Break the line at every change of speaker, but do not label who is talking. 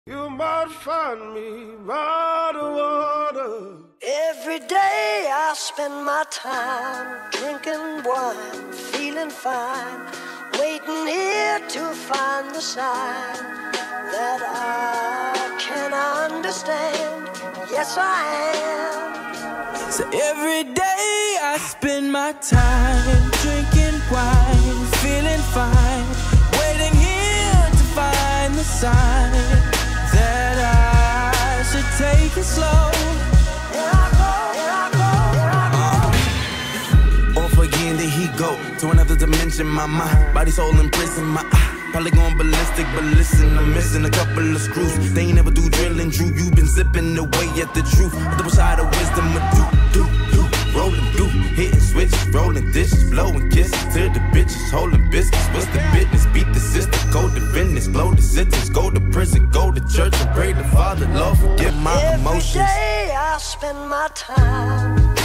You might find me by the water.
Every day I spend my time drinking wine, feeling fine, waiting here to find the sign that I can understand. Yes, I am.
So every day I spend my time drinking wine, feeling fine, waiting here to find the sign that I should take it slow.
Off again, there he go to another dimension. My mind, body, soul in prison. My probably going ballistic, but listen, I'm missing a couple of screws. They ain't never do drilling, Drew. You been zipping away at the truth. A double side of wisdom, a do, rolling through, hitting switch, rolling dishes, blowing kisses to the bitches, holding biscuits. What's the business? Beat the system, go to business, blow the sentence, go to prison, go to church and pray to Father, Lord, forgive my emotions.
Every day I spend my time